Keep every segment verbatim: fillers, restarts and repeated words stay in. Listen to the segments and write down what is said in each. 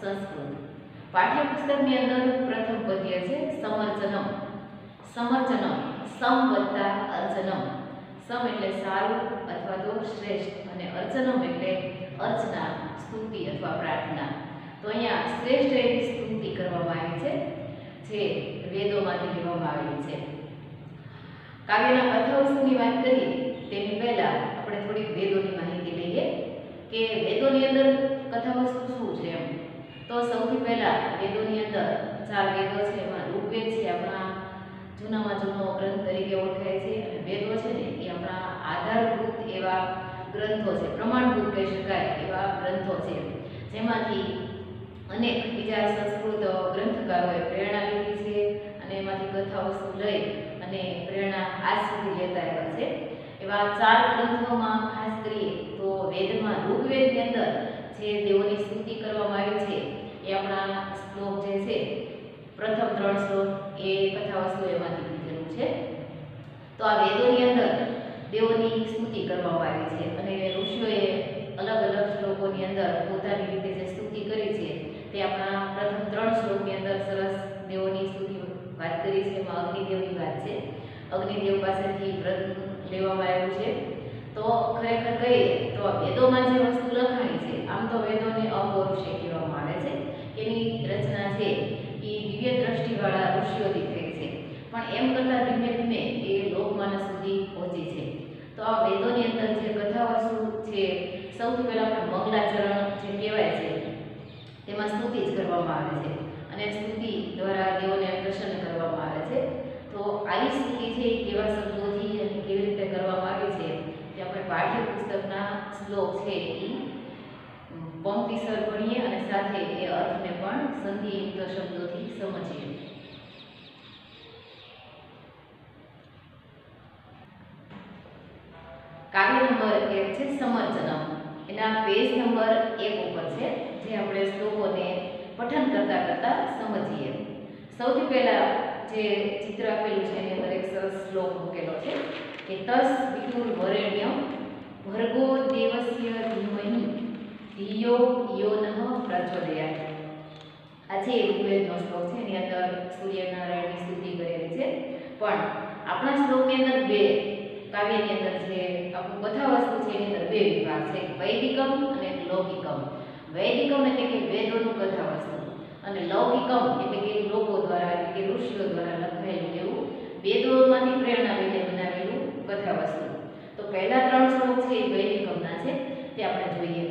સંસ્કૃત। પાઠ્યપુસ્તકની અંદર પ્રથમ પદ્ય છે સમર્ચનમ। સમર્ચનમ સમ વત્તા અર્ચનમ। સમ એટલે સારું અથવા તો શ્રેષ્ઠ અને અર્ચનમ એટલે અર્ચના, સ્તુતિ અથવા પ્રાર્થના। તો અહીંયા શ્રેષ્ઠ એવી સ્તુતિ કરવામાં આવી છે જે વેદોમાંથી લેવામાં આવેલી છે। કાવ્યના કથાવસ્તુની વાત કરીએ તેની પહેલા આપણે થોડીક વેદોની માહિતી લઈએ કે વેદોની અંદર કથાવસ્તુ શું છે એમ। તો સૌથી પહેલા વેદોની અંદર ચાર વેદો છે, એમાં ઋગ્વેદ છે આપણા જૂનામાં જૂનો ગ્રંથ તરીકે ઓળખાય છે, અને વેદો છે ને એ આપણા આધારભૂત એવા ગ્રંથો છે, પ્રમાણભૂત કહી શકાય એવા ગ્રંથો છે, જેમાંથી અનેક બીજા સંસ્કૃત ગ્રંથકારોએ પ્રેરણા લીધી છે અને એમાંથી કથાવસ્તુ લઈ અને પ્રેરણા આજ સુધી લેતા આવ્યા છે। એવા ચાર ગ્રંથોમાં ખાસ કરીએ તો વેદમાં ઋગ્વેદની અંદર જે દેવોની સ્તુતિ કરવામાં આવી છે એ આપણા શ્લોક જે છે પ્રથમ ત્રણ શ્લોક એ કથાવસ્તુ એમાંથી લીધેલું છે। તો આ વેદોની અંદર દેવોની સ્તુતિ કરવામાં આવી છે અને ઋષિઓએ અલગ અલગ શ્લોકોની અંદર પોતાની રીતે જે સ્તુતિ કરી છે તે આપણા પ્રથમ ત્રણ શ્લોકની અંદર સરસ દેવોની સ્તુતિ વાત કરી છે। એમાં અગ્નિદેવની વાત છે, અગ્નિદેવ પાસેથી વ્રત લેવામાં આવ્યું છે। તો ખરેખર કહીએ તો વેદોમાં જે વસ્તુ લખાણી છે, આમ તો વેદોને અપૌરુષેય કહેવામાં આવે છે, એની રચના છે એ દિવ્ય દ્રષ્ટિવાળા ઋષિઓથી થઈ છે, પણ એમ કરતાં ધીમે ધીમે એ લોકમાનસ સુધી પહોંચી છે। તો આ વેદોની અંદર જે કથાવસ્તુ છે સૌથી પહેલાં આપણે મંગલાચરણ જે કહેવાય છે તેમાં સ્તુતિ જ કરવામાં આવે છે અને સ્તુતિ દ્વારા દેવોને પ્રસન્ન કરવામાં આવે છે। તો આવી સ્તુતિ છે એ કેવા શબ્દોથી અને કેવી રીતે કરવામાં આવી છે તે આપણે પાઠ્યપુસ્તકના શ્લોક છે એ પંક્તિસર ભણીએ અને સાથે એ અર્થને પણ સંધિયુક્ત શબ્દોથી સમજીએ। કાવ્ય નંબર એક છે સમર્ચનમ, એના પેજ નંબર એક ઉપર છે, જે આપણે શ્લોકોને પઠન કરતા કરતા સમજીએ। સૌથી પહેલા જે ચિત્ર આપેલું છે એની અંદર એક સરસ શ્લોક મૂકેલો છે કે તસ વિદુર વરેણ્યમ ભર્ગો દેવસ્ય ધીમહિ ધિયો યો નઃ પ્રચોદયાત। આ જે ઋગ્વેદનો શ્લોક છે એની અંદર સૂર્યનારાયણની સ્તુતિ કરેલી છે, પણ આપણા શ્લોકની અંદર બે કાવ્યની અંદર જે આપણું કથાવસ્તુ છે એની અંદર બે વિભાગ છે, વૈદિકમ અને લૌકિકમ। વૈદિકમ એટલે કે વેદોનું કથાવસ્તુ અને લૌકિકમ એટલે કે લોકો દ્વારા એટલે કે ઋષિઓ દ્વારા લખાયેલું એવું વેદોમાંથી પ્રેરણા લઈને બનાવેલું કથાવસ્તુ। તો પહેલા ત્રણ શ્લોક છે એ વૈદિકમના છે, તે આપણે જોઈએ।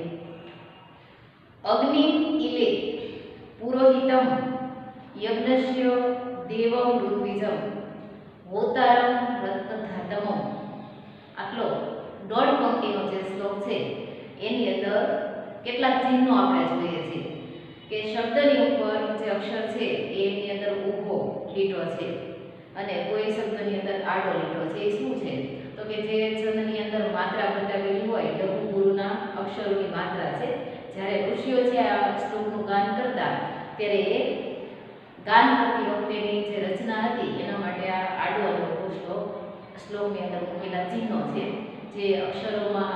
અગ્નિ ઇલે પુરોહિતમ યજ્ઞસ્ય દેવમ ઋત્વિજમ હોતારમ રત્નધાતમમ। આટલો દોઢ પંક્તિનો જે શ્લોક છે એની અંદર કેટલાક ચિહ્નો આપણે જોઈએ છીએ કે શબ્દની ઉપર જે અક્ષર છે એની અંદર ઊભો લીટો છે અને કોઈ શબ્દની અંદર આડો લીટો છે, એ શું છે તો કે જે છંદની અંદર માત્રા બતાવેલી હોય લઘુ ગુરુના અક્ષરોની માત્રા છે। જ્યારે ઋષિઓ છે આ શ્લોકનું ગાન કરતા ત્યારે એ ગાન કરતી વખતેની જે રચના હતી એના માટે આ આડો અને ઊભો શ્લોક શ્લોકની અંદર મૂકેલા ચિહ્નો છે, જે અક્ષરોમાં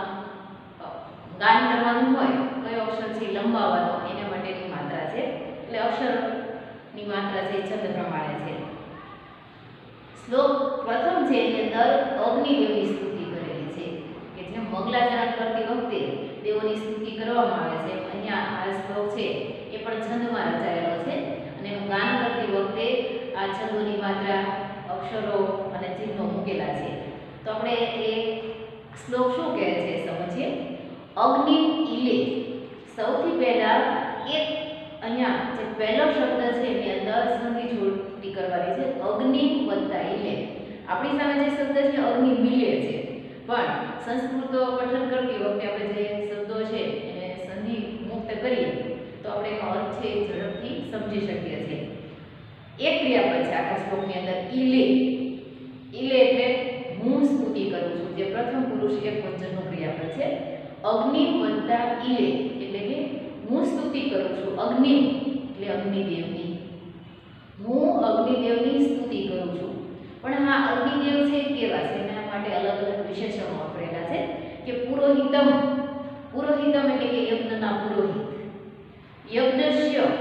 ગાન કરવાનું હોય કયો અક્ષર છે લંબાવવાનો એના માટેની માત્રા છે, એટલે અક્ષરની માત્રા છે છંદ પ્રમાણે છે। શ્લોક પ્રથમ છે એની અંદર અગ્નિદેવની સ્તુતિ કરેલી છે કે જેમ મંગલાચરણ કરતી વખતે દેવોની સ્તુતિ કરવામાં આવે છે, અહીંયા આ શ્લોક છે એ પણ છંદમાં રચાયેલો છે અને એનું ગાન કરતી વખતે આ છંદોની માત્રા, અક્ષરો અને ચિહ્નો મૂકેલા છે। તો આપણે એ શ્લોક શું કહે છે સમજીએ। અગ્નિ ઇલે, સૌથી પહેલા એક અહીંયા જે પહેલો શબ્દ છે એની અંદર સંધિ જોડી કરવાની છે, અગ્નિ વત્તા ઇલે। આપણી સામે જે શબ્દ છે અગ્નિ મિલે છે, પણ સંસ્કૃત પઠન કરતી વખતે આપણે જે શબ્દો છે એને સંધિ મુક્ત કરીએ તો આપણે એનો અર્થ છે ઝડપથી સમજી શકીએ છીએ। એક ક્રિયાપદ છે આખા શ્લોકની અંદર ઇલે। ઇલે એટલે હું સ્તુતિ કરું છું, જે પ્રથમ પુરુષ એક વચનનું ક્રિયાપદ છે। અગ્નિ વત્તા ઇલે એટલે કે હું સ્તુતિ કરું છું, અગ્નિ એટલે અગ્નિદેવની, હું અગ્નિદેવની સ્તુતિ કરું છું। પણ હા અગ્નિદેવ છે કેવા છે એના માટે અલગ અલગ વિશેષણો વાપરેલા છે કે પુરોહિતમ, પુરોહિતમ એટલે કે યજ્ઞના પુરોહિત, યજ્ઞસ્ય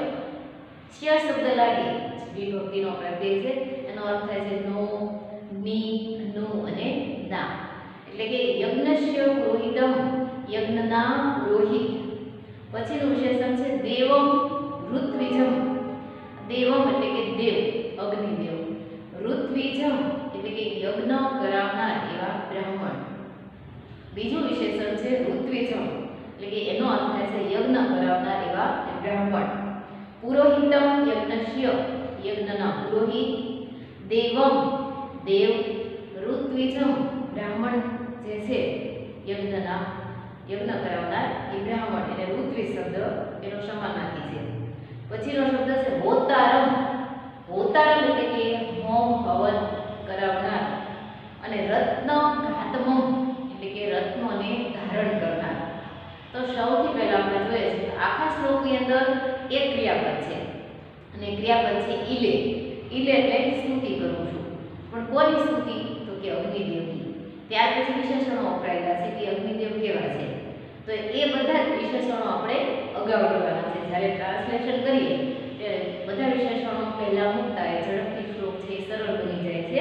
ચ્ય શબ્દ લાગે વિભક્તિનો પ્રત્યય છે, એનો અર્થ થાય છે નો, ની, નું અને ના. એટલે કે યજ્ઞસ્ય પુરોહિતમ, યજ્ઞના પુરોહિત. પછીનું વિશેષણ છે દેવમ ઋત્વિજમ. દેવમ એટલે કે દેવ, અગ્નિદેવ. ઋત્વિજમ એટલે કે યજ્ઞ કરાવનાર એવા બ્રાહ્મણ. બીજું વિશેષણ છે ઋત્વિજમ એટલે કે એનો અર્થ થાય છે યજ્ઞ કરાવનાર એવા બ્રાહ્મણ. પુરોહિતમ યજ્ઞસ્ય, યજ્ઞના પુરોહિત. દેવમ દેવ. ઋત્વિજમ બ્રાહ્મણ જે છે યજ્ઞના યજ્ઞ કરાવનાર એ બ્રાહ્મણ, એને ઋત્વિજ શબ્દ એનો સમાનાર્થી છે. પછીનો શબ્દ છે હોતારમ. હોતારમ એટલે કે હોમ હવન કરાવનાર. અને રત્ન ઘાતમમ એટલે કે રત્નોને ધારણ કરનાર. તો સૌથી પહેલા આપણે જોઈએ છે આખા શ્લોકની અંદર એક ક્રિયાપદ છે અને ક્રિયાપદ છે ઈલે. ઈલે એટલે સ્તુતિ કરું છું, પણ કોની સ્તુતિ? તો કે અગ્નિદેવની. ત્યાર પછી વિશેષણો વપરાયેલા છે કે અગ્નિદેવ કેવા છે, તો એ બધા જ વિશેષણો આપણે અગાઉ લેવાના છે. જ્યારે ટ્રાન્સલેશન કરીએ ત્યારે બધા વિશેષણો પહેલા મૂકતા એ ઝડપથી શ્લોક છે એ સરળ બની જાય છે.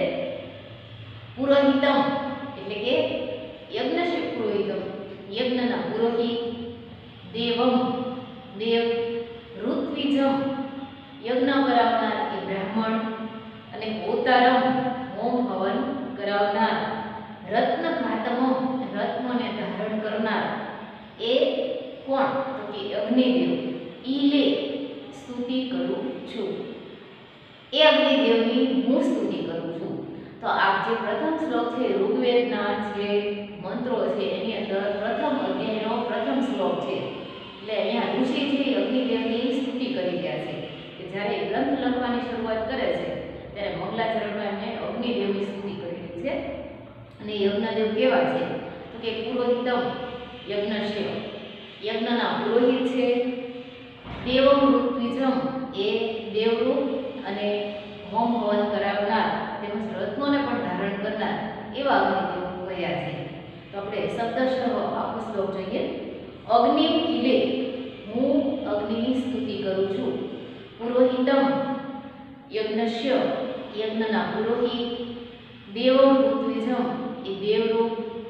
પુરોહિતમ એટલે કે યજ્ઞસ્ય પુરોહિતમ, યજ્ઞના પુરોહિત. દેવમ દેવ. ઋત્વિજમ યજ્ઞ કરાવનાર એ બ્રાહ્મણ. અને હોતારમ હોમ હવન કરાવનાર. રત્ન ઘાતમમ રત્નોને ધારણ કરનાર એ કોણ? તો કે અગ્નિદેવ. ઈલે સ્તુતિ કરું છું, એ અગ્નિદેવની હું સ્તુતિ કરું છું. તો આ જે પ્રથમ શ્લોક છે ઋગ્વેદના જે મંત્રો છે એની અંદર પ્રથમ અધ્યાયનો પ્રથમ શ્લોક છે. એટલે અહીંયા ઋષિ છે અગ્નિદેવની સ્તુતિ કરી રહ્યા છે કે જ્યારે ગ્રંથ લખવાની શરૂઆત કરે છે ત્યારે મંગલાચરણમાં એમને અગ્નિદેવની સ્તુતિ કરેલી છે. અને યજ્ઞદેવ કેવા છે? તો કે પુરોહિતમ યજ્ઞસ્ય, યજ્ઞના પુરોહિત છે. દેવમ ઋત્વિજમ એ દેવરૂપ અને હોમ હવન કરાવનાર તેમજ રત્નોને પણ ધારણ કરનાર એવા અગ્નિદેવ કયા છે. તો આપણે શબ્દશઃ આખો શ્લોક જોઈએ. અગ્નિ ઈલે હું અગ્નિની સ્તુતિ કરું છું. પુરોહિતમ યજ્ઞસ્ય યજ્ઞના પુરોહિત. દેવમ ઋત્વિજમ એ દેવરૂપ.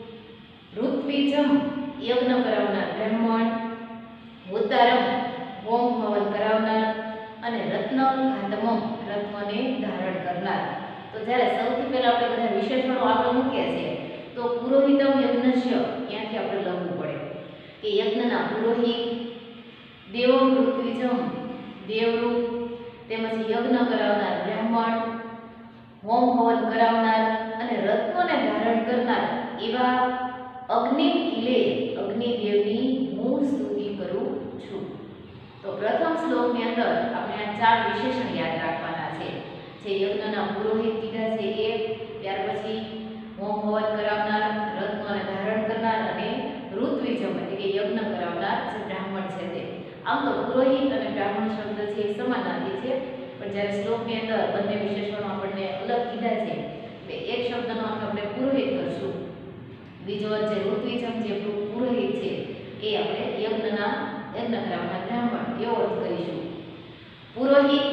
ઋત્વિજમ યજ્ઞ કરાવનાર બ્રાહ્મણ. હોતારમ હોમ હવન કરાવનાર. અને રત્ન ઘાતમમ રત્નોને ધારણ કરનાર. તો જ્યારે સૌથી પહેલા આપણે બધા વિશેષણો આપણે મૂકીએ છીએ તો પુરોહિતમ યજ્ઞસ્ય ત્યાંથી આપણે લખવું પડે કે યજ્ઞના પુરોહિત. દેવમ ઋત્વિજમ દેવરૂપ તેમજ યજ્ઞ કરાવનાર બ્રાહ્મણ. હોમ હવન કરાવનાર અને રત્નોને ધારણ કરનાર એવા અગ્નિ ઈલે અગ્નિદેવની હું સ્તુતિ કરું છું. તો પ્રથમ શ્લોકની અંદર આપણે આ ચાર વિશેષણ યાદ રાખવાના છે. જે યજ્ઞના પુરોહિત કીધા છે એ, ત્યાર પછી હોમ હવન કરાવનાર, રત્નોને ધારણ કરનાર અને ઋત્વિજમ એટલે કે યજ્ઞ કરાવનાર જે બ્રાહ્મણ છે તે. આમ તો પુરોહિત અને બ્રાહ્મણ શબ્દ છે એ સમાનાર્થી છે, પણ જ્યારે શ્લોકની અંદર બંને વિશેષણો આપણને અલગ કીધા છે એટલે એક શબ્દનો અર્થ આપણે પુરોહિત કરશું, બીજો અર્થ જે ઋત્વિજમ જે પુરોહિત છે એ આપણે યજ્ઞના યજ્ઞ કરાવનાર બ્રાહ્મણ એવો અર્થ કરીશું. પુરોહિત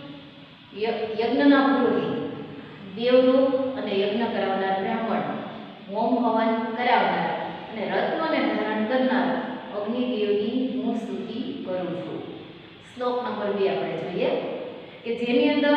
યજ્ઞના પુરોહિત, દેવરૂપ અને યજ્ઞ કરાવનાર બ્રાહ્મણ, હોમ હવન કરાવનાર અને રત્નોને ધારણ કરનાર અગ્નિદેવની હું સ્તુતિ કરું છું. શ્લોક નંબર બે આપણે જોઈએ કે જેની અંદર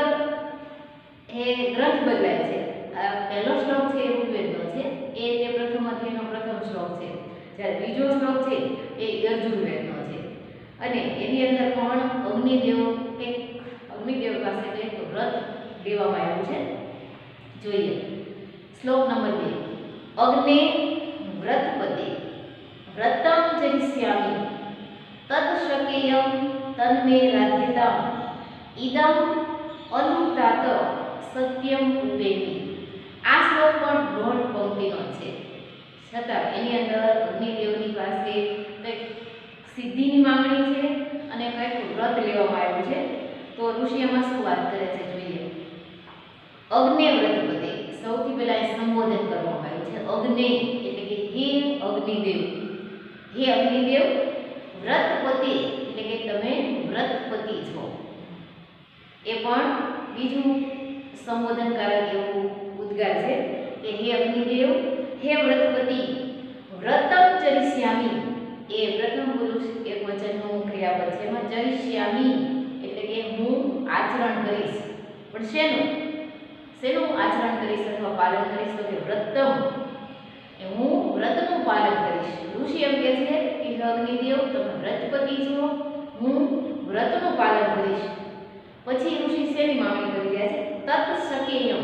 એ ગ્રંથ બદલાય છે. આ પહેલો શ્લોક છે એ ઋગ્વેદનો છે, એ તે પ્રથમ અધ્યાયનો પ્રથમ શ્લોક છે. જ્યારે બીજો શ્લોક છે એ યજુર્વેદનો છે અને એની અંદર પણ અગ્નિદેવ કંઈક અગ્નિદેવ પાસે કંઈક વ્રત લેવામાં આવ્યું છે. જોઈએ શ્લોક નંબર બે. અગ્ને વ્રતપતિ વ્રતમ ચરિષ્યામિ તત્શકેયમ તન્મે રાધ્યતામ ઇદમ અનુતાત સત્યમ ઉપેમી. આ શ્લોક પણ દોઢ પંક્તિનો છે, છતાં એની અંદર અગ્નિદેવની પાસે કંઈક સિદ્ધિની માંગણી છે અને કંઈક વ્રત લેવામાં આવ્યું છે. તો ઋષિ એમાં શું વાત કરે છે જોઈએ. અગ્ને વ્રતપતિ સૌથી પહેલા એ સંબોધન કરવામાં આવ્યું છે. અગ્ને એટલે કે હે અગ્નિદેવ, હે અગ્નિદેવ. વ્રતપતિ એટલે કે તમે વ્રતપતિ છો. એ પણ બીજું સંબોધનકારક એવું ઉદ્ગાર છે કે હે અગ્નિદેવ, હે વ્રતપતિ, વ્રતમ ચરિષ્યામી. એ પ્રથમ પુરુષ એક વચનનું ક્રિયાપદ છે. એમાં ચરિષ્યામી એટલે કે હું આચરણ કરીશ. પણ શેનું શેનું આચરણ કરીશ અથવા પાલન કરીશ? તો કે વ્રતમ, એ હું વ્રતનું પાલન કરીશ. ઋષિ એમ કહે છે કે હે અગ્નિદેવ, તમે વ્રતપતિ છો, હું વ્રતનું પાલન કરીશ. પછી ઋષિ શેની માંગણી કરી રહ્યા છે? તત શકેયમ.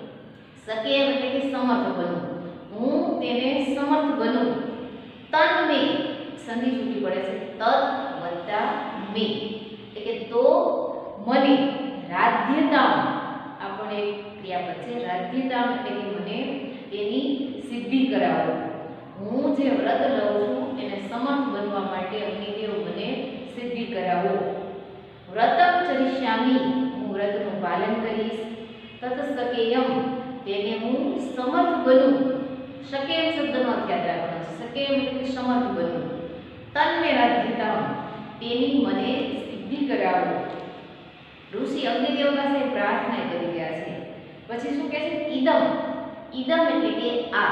શકેયમ એટલે કે સમર્થ બનવું. હું તેને સમર્થ બનું. તન મે, સંધિ છૂટી પડે છે, તત વત્તા મે એટલે કે તો મને, રાધ્યતામ, આ પણ એક ક્રિયાપદ છે. રાધ્યતામ એટલે કે મને તેની સિદ્ધિ કરાવો. હું જે વ્રત લઉં છું એને સમર્થ બનવા માટે અગ્નિદેવ મને સિદ્ધિ કરાવો. વ્રતમ ચરિષ્યામી, હું વ્રતનું પાલન કરીશ. તત શકેયમ, તેને હું સમર્થ બનું. શકેયમ શબ્દનો અર્થ યાદ રાખવાનો છે. શકેયમ એટલે કે સમર્થ બનું. તન્મે રાધ્યતામ, તેની મને સિદ્ધિ કરાવો. ઋષિ અગ્નિદેવ પાસે પ્રાર્થના કરી રહ્યા છે. પછી શું કહે છે? ઈદમ. ઈદમ એટલે કે આ.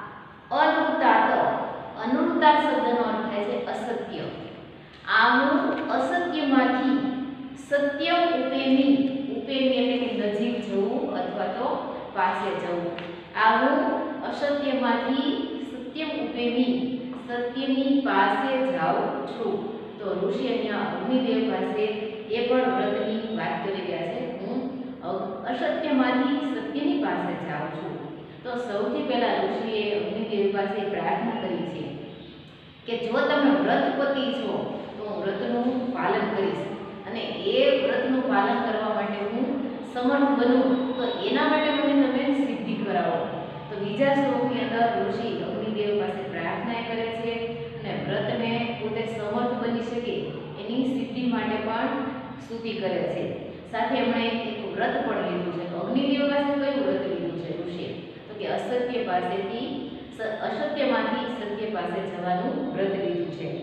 અનુતાત, અનુતાત શબ્દનો અર્થ થાય છે અસત્ય. આ હું અસત્યમાંથી સત્યમ ઉપેમી, ઉપેમી એટલે કે નજીક જવું અથવા તો પાસે જવું. આ હું અસત્યમાંથી સત્યમ ઉપેમી, સત્યની પાસે જાઉં છું. તો ઋષિ અહીંયા અગ્નિદેવ પાસે એ પણ વ્રતની વાત કરી રહ્યા છે. હું અસત્યમાંથી સત્યની પાસે જાઉં છું. તો સૌથી પહેલા ઋષિએ અગ્નિદેવ પાસે પ્રાર્થના કરી છે કે જો તમે વ્રતપતિ છો તો હું વ્રતનું પાલન કરીશ, અને એ વ્રતનું પાલન કરવા માટે હું સમર્થ બનું, તો એના માટે મને તમે સિદ્ધિ કરાવો. તો બીજા શ્લોકની અંદર ઋષિ અગ્નિદેવ પાસે પ્રાર્થના કરે છે અને વ્રતને પોતે સમર્થ બની શકે એની સિદ્ધિ માટે પણ સ્તુતિ કરે છે. સાથે એમણે એક વ્રત પણ લીધું છે. અગ્નિદેવ પાસે કયું વ્રત લીધું છે ઋષિએ? તો કે અસત્ય પાસેથી અસત્યમાંથી સત્ય પાસે જવાનું વ્રત લીધું છે.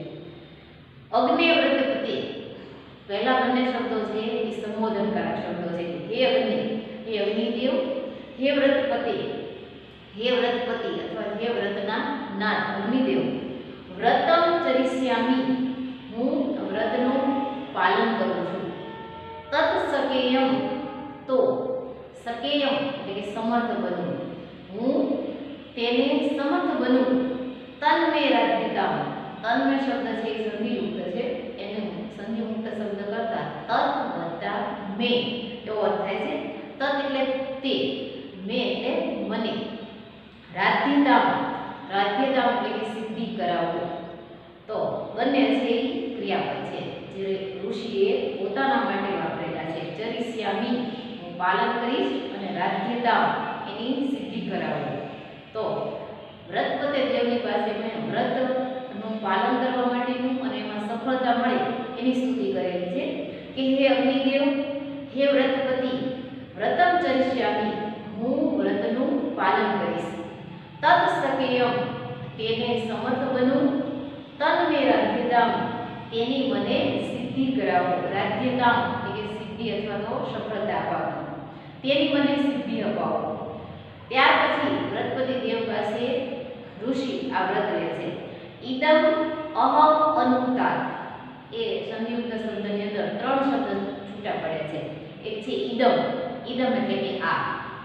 અગ્નિ વ્રતપતિ, પહેલા બંને શબ્દો છે એ સંબોધનકારક શબ્દો છે. હે અગ્નિ, હે અગ્નિદેવ, હે વ્રતપતિ, હે વ્રતપતિ અથવા હે વ્રતના નાથ અગ્નિદેવ, વ્રતમ ચરિષ્યામી, હું વ્રતનું પાલન કરું છું. તત શકેયમ, તો શકેયમ એટલે કે સમર્થ બનવું, હું તેને સમર્થ બનું. તન્મે રાધ્યતામ, તન્મે શબ્દ છે એ સંધિયુક્ત છે. એને સંધિયુક્ત શબ્દ કરતા તત વત્તા મે એવો અર્થ થાય છે. તત એટલે તે, મે એટલે મને. રાધ્યતામ, રાધ્યતામ એટલે કે સિદ્ધિ કરાવો. તો બંને છે એ ક્રિયાપદ છે જે ઋષિએ પોતાના માટે વાપરેલા છે. ચરિષ્યામી, હું પાલન કરીશ, અને રાધ્યતામ એની સિદ્ધિ કરાવો. તો વ્રતપતે દેવની પાસે મેં વ્રતનું પાલન કરવા માટેનું અને એમાં સફળતા મળે એની સ્તુતિ કરેલી છે કે હે અગ્નિદેવ, હે વ્રતપતિ, વ્રતમ ચરિષ્યામી, હું વ્રતનું પાલન કરીશ. તત શકેયમ, તેને સમર્થ બનું. તન્મે રાધ્યતામ, તેની મને સિદ્ધિ કરાવો. રાધ્યતામ એટલે કે સિદ્ધિ અથવા તો સફળતા અપાવો, તેની મને સિદ્ધિ અપાવો. ત્યાર પછી વ્રતપતિ દેવ પાસે ઋષિ આ વ્રત લે છે. ઈદમ અહમ અનુતાત, એ સંયુક્ત શબ્દની અંદર ત્રણ શબ્દ છૂટા પડે છે. એક છે ઈદમ, ઈદમ એટલે કે આ,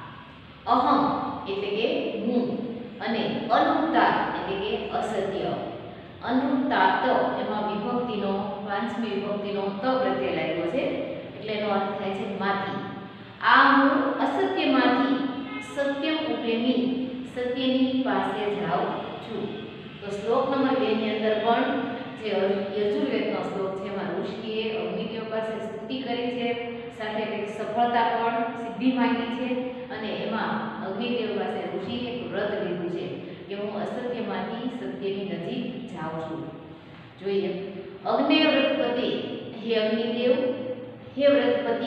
અહમ એટલે કે હું, અને અનુતાત એટલે કે અસત્ય. અનુતાત એમાં વિભક્તિનો પાંચમી વિભક્તિનો ત પ્રત્યય લાગ્યો છે એટલે એનો અર્થ થાય છે માંથી. આ હું અસત્યમાંથી સત્યમ ઉપેમી, સત્યની પાસે જાઉં છું. તો શ્લોક નંબર બે ની અંદર પણ જે યજુર્વેદનો શ્લોક છે એમાં ઋષિએ અગ્નિદેવ પાસે સ્તુતિ કરી છે, સાથે કંઈક સફળતા પણ સિદ્ધિ માંગી છે, અને એમાં અગ્નિદેવ પાસે ઋષિએ એક વ્રત લીધું છે કે હું અસત્યમાંથી સત્યની નજીક જાઉં છું. જોઈએ અગ્નિ વ્રતપતિ, હે અગ્નિદેવ, હે વ્રતપતિ,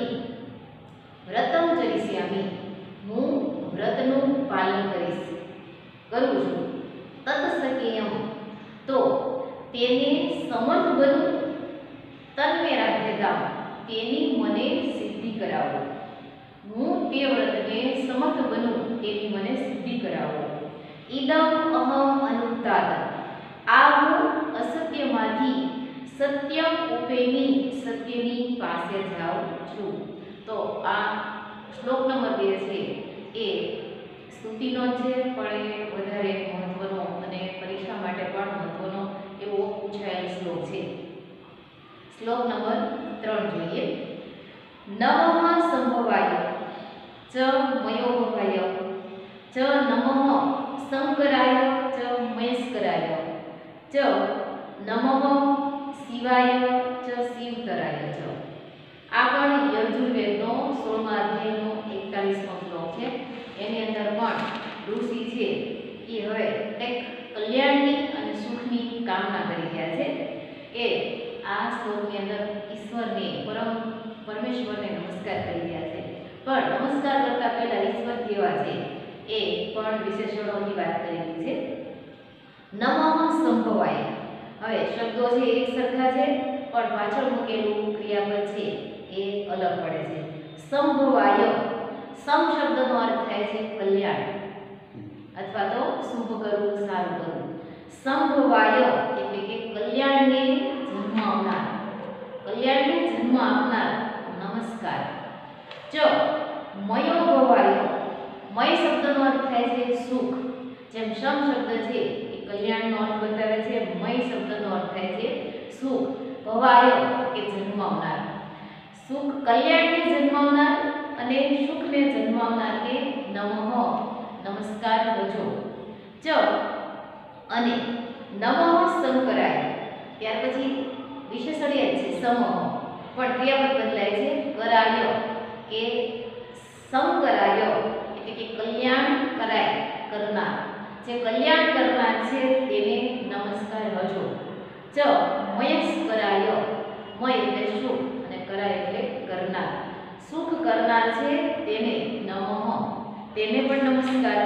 વ્રતમ ચરિષ્યામી, હું વ્રતનું પાલન કરીશ, કરું છું. તત શકેયમ, તો તેને સમર્થ બનું. તન્મે રાધ્યતામ, તેની મને સિદ્ધિ કરાવો. હું તે વ્રતને સમર્થ બનું તેની મને સિદ્ધિ કરાવો. ઇદમ અહમ અનુત્તાત. આ હું અસત્યમાંથી સત્ય ઉપેમી સત્યની પાસે જાઉં છું. તો આ શ્લોક નંબર બે છે એ સ્તુતિનો છે, પણ એ વધારે મહત્વનો અને પરીક્ષા માટે પણ મહત્વનો એવો પૂછાયેલ શ્લોક છે. શ્લોક નંબર ત્રણ જોઈએ. નમઃ સંભવાય ચ મયોભવાય ચ નમઃ શંકરાય ચ મહેશ્વરાય ચ નમઃ શિવાય ચ શિવતરાય ચ. આ પણ યજુર્વેદનો સોળમા અધ્યાયનો એકતાલીસમો શ્લોક છે. એની અંદર પણ ઋષિ છે એ હવે કંઈક કલ્યાણની અને સુખની કામના કરી રહ્યા છે. એ આ શ્લોકની અંદર ઈશ્વરને પરમ પરમેશ્વરને નમસ્કાર કરી રહ્યા છે. પણ નમસ્કાર કરતા પહેલા ઈશ્વર કેવા છે એ પણ વિશેષણોની વાત કરેલી છે. નમઃ સંભવાય. હવે શબ્દો છે એક સરખા છે, પણ પાછળ મૂકેલું ક્રિયાપદ છે એ અલગ પડે છે. સંભવાય, સમ શબ્દનો અર્થ થાય છે કલ્યાણ અથવા તો શુભ કરવું, સારું કરવું. સંભવાય એટલે કે કલ્યાણને જન્મ આપનાર, કલ્યાણને જન્મ આપનાર નમસ્કાર. ચ મયો ભવાય. મય શબ્દનો અર્થ થાય છે સુખ. જેમ સમ શબ્દ છે એ કલ્યાણનો અર્થ બતાવે છે, મય શબ્દનો અર્થ થાય છે સુખ. ભવાય કે જન્માવનાર. સુખ કલ્યાણને જન્માવનાર અને સુખને જન્માવનાર કે નમઃ નમસ્કાર ભજો. ચ અને નમઃ શંકરાય. ત્યાર પછી વિશેષણ્ય છે સમઃ, પણ ક્રિયાપદ બદલાય છે કરાય કે શંકરાય એટલે કે કલ્યાણ કરાય કરનાર. જે કલ્યાણ કરનાર છે તેને નમસ્કાર ભજો. ચ મહેશ્વરાય. મય એટલે સુખ અને કરાય એટલે કરનાર. સુખ કરનાર છે તેને નમઃ, તેને પણ નમસ્કાર.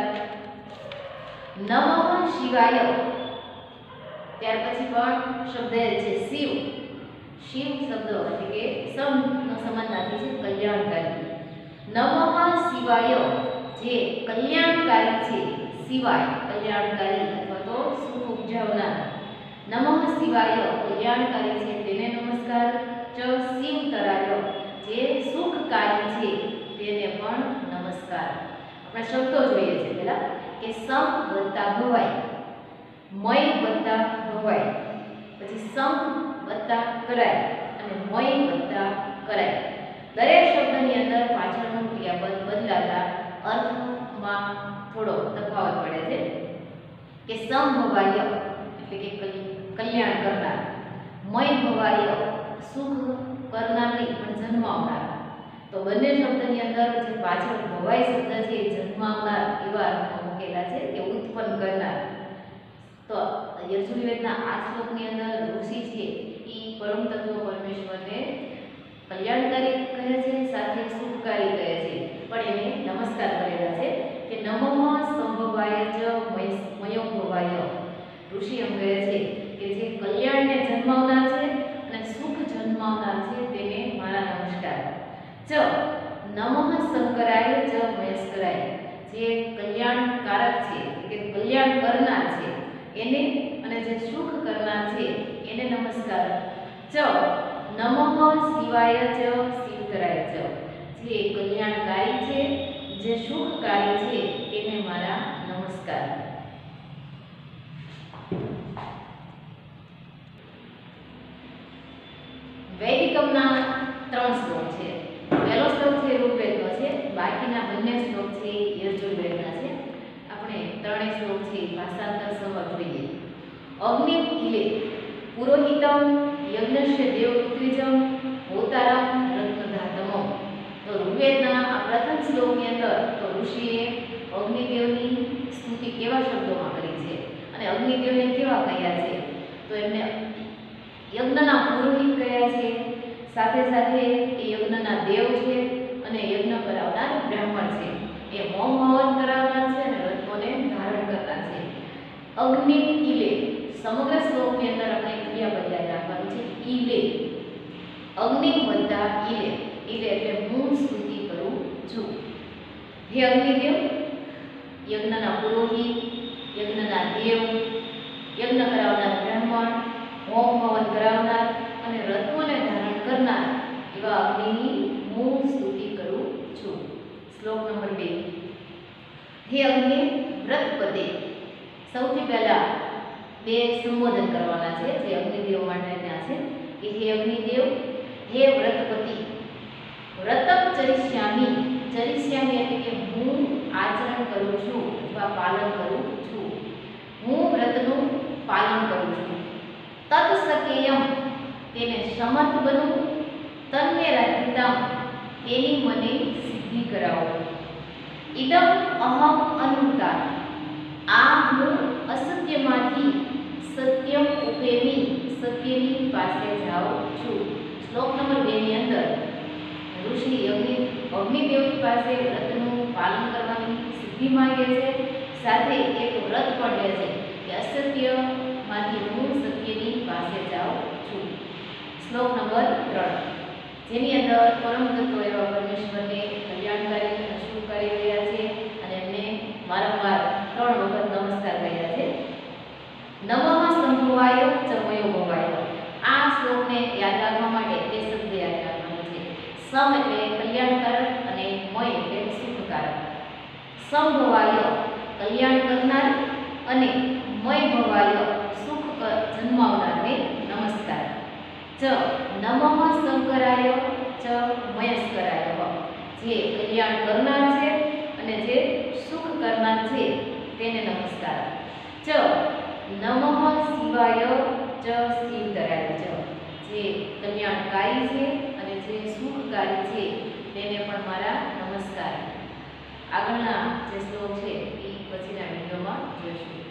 નમઃ શિવાય. ત્યાર પછી પણ શબ્દ છે શિવ. શિવ શબ્દ એટલે કે સમનો સમાનાર્થી છે કલ્યાણકારી. નમઃ શિવાય જે કલ્યાણકારી છે. શિવાય કલ્યાણકારી અથવા તો સુખ ઉપજાવનાર. નમઃ શિવાય કલ્યાણકારી છે તેને નમસ્કાર. ચ શિવતરાય જે સુખકારી છે તેને પણ નમસ્કાર. આપણે શબ્દો જોઈએ છે પહેલા કે સમ વત્તા ભવાય, મય વત્તા ભવાય, પછી સમ વત્તા કરાય અને મય વત્તા કરાય. દરેક શબ્દની અંદર પાછળનું ક્રિયાપદ બદલાતા અર્થમાં થોડો તફાવત પડે છે. કે સમ ભવાય એટલે કે કલ્યાણ કરનાર, મય ભવાય સુખ કરનાર નહીં પણ જન્માવનાર. તો બંને શબ્દની અંદર જે પાછળ ભવાય શબ્દ છે એ જન્માવનાર એવા અર્થમાં મૂકેલા છે કે ઉત્પન્ન કરનાર. તો યજુર્વેદના આ શ્લોકની અંદર ઋષિ છે એ પરમ તત્વ પરમેશ્વરને કલ્યાણકારી કહે છે, સાથે સુખકારી કહે છે, પણ એને નમસ્કાર કરેલા છે કે નમઃ સંભવાય ચ મયો ભવાય. ઋષિ એમ કહે છે કે જે કલ્યાણને જન્માવનાર છે અને સુખ જન્માવનાર છે તેને મારા નમસ્કાર. ચ નમઃ શંકરાય ચ મહેશ્વરાય જે કલ્યાણકારક છે કે કલ્યાણ કરનાર છે એને અને જે સુખ કરનાર છે એને નમસ્કાર. ચ નમઃ શિવાય ચ શિવતરાય ચ જે કલ્યાણકારી છે, જે સુખકારી છે તેને મારા નમસ્કાર. વૈદિકમના ત્રણ શ્લોક છે. પહેલો શ્લોક છે ઋગ્વેદનો છે, બાકીના બંને શ્લોક છે યજુર્વેદના છે. આપણે ત્રણેય શ્લોક છે ભાષાંતર સહ જોઈએ. અગ્નિ ઇલે પુરોહિતમ યજ્ઞસ્ય દેવૃત્વિજમ હોતારમ રત્નધાતમ. તો ઋગ્વેદના આ પ્રથમ શ્લોકની અંદર તો ઋષિએ અગ્નિદેવની સ્તુતિ કેવા શબ્દોમાં કરી છે અને અગ્નિદેવને કેવા કહ્યા છે. તો એમને યજ્ઞના પુરોહિત કહ્યા છે, સાથે સાથે એ યજ્ઞના દેવ છે અને યજ્ઞ કરાવનાર બ્રાહ્મણ છે. એ હોમ હવન કરાવનાર છે અને રત્નોને ધારણ કરનાર છે. અગ્નિ ઇલે સમગ્ર શ્લોકની અંદર આપણે ક્રિયા બદલાઈ રાખવાનું છે. ઇલે અગ્નિ વત્તા ઇલે હે અગ્નિદેવ, યજ્ઞના પુરોહિત, યજ્ઞના દેવ, યજ્ઞ કરાવનાર બ્રાહ્મણ, હોમ હવન કરાવનાર અને રત્નોને ધારણ કરનાર એવા અગ્નિની હું સ્તુતિ કરું છું. શ્લોક નંબર બે. હે અગ્નિ વ્રતપદે, સૌથી પહેલા બે સંબોધન કરવાના છે જે અગ્નિદેવ માટેના છે કે હે અગ્નિદેવ, હે વ્રતપતિ, વ્રતમ ચરિષ્યામી, ચરિષ્યામી એટલે કે હું આચરણ કરું છું અથવા પાલન કરું છું, હું વ્રતનું પાલન કરું છું. તત સકેયમ, તેને સમર્થ બનું, તન્મે રાજ્યતામ, તેની મને સિદ્ધિ કરાવો. ઇદમ અહમ અનુતા, આ હું અસત્યમાંથી સત્યમ ઉપેમી, સત્યની પાસે જાઉં છું. શ્લોક નંબર બે ની અંદર ઋષિ અગ્નિ અગ્નિદેવની પાસે વ્રતનું પાલન કરવાની સિદ્ધિ માંગે છે, સાથે એક વ્રત પણ લે છે કે અસત્યમાંથી હું સત્યની પાસે જાઉં છું. શ્લોક નંબર ત્રણ, જેની અંદર પરમ તત્વ એવા પરમેશ્વરને કલ્યાણકારી અને શુભ કરી રહ્યા છે અને એમને વારંવાર ત્રણ વખત નમસ્કાર કર્યા છે. નમઃ સંભવાય ચ મયો ભવાય. આ શ્લોકને યાદ રાખવા માટે બે શબ્દ યાદ રાખવાનો છે. સમ એટલે કલ્યાણકારક અને મય એટલે સુખકારક. સંભવાય કલ્યાણ કરનાર અને મય ભવાય સુખ જન્માવનારને નમસ્કાર. ચ નમઃ શંકરાય ચ મયસ્કરાય, જે કલ્યાણ કરનાર છે અને જે સુખ કરનાર છે તેને નમસ્કાર. ચ નમઃ શિવાય ચ શિવતરાય, જે કલ્યાણકારી છે અને જે સુખકારી છે તેને પણ મારા નમસ્કાર. આગળના જે શ્લોક છે એ પછીના વિડીયોમાં જોઈશું.